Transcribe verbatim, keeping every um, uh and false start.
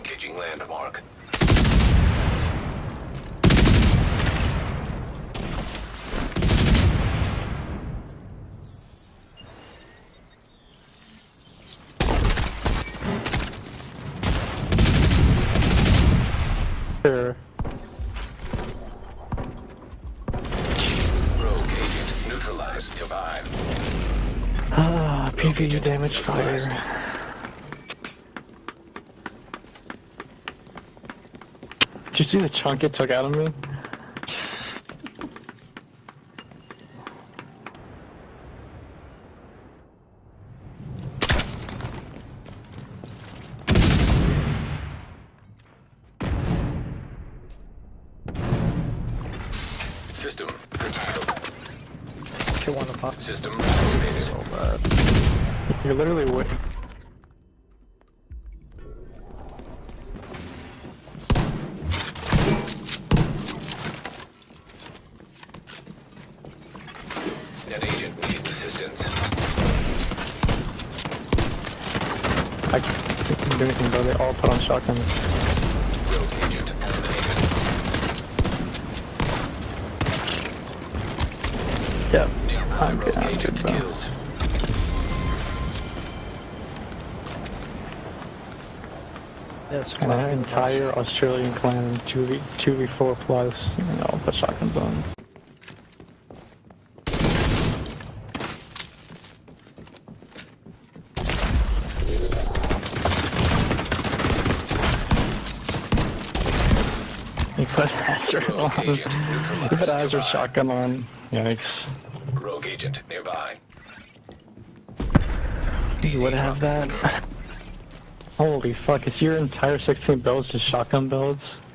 Engaging landmark. Sure. Rogue agent neutralized nearby. Ah, P V E damage fire. Did you see the chunk it took out of me? System curtailed. Kill one of them. System activated. So bad. You're literally waiting. Net agent needs assistance. I can't do anything though, they all put on shotguns. Rogue agent eliminated. Yep. Nearby I'm rogue good, I'm agent good, bro. killed. Yes, And that entire Australian clan, two v four plus, you know, put shotguns on. He put Hazard on. He put Hazard shotgun on. Yikes. Rogue agent nearby. You would have that. Holy fuck, is your entire sixteen builds just shotgun builds?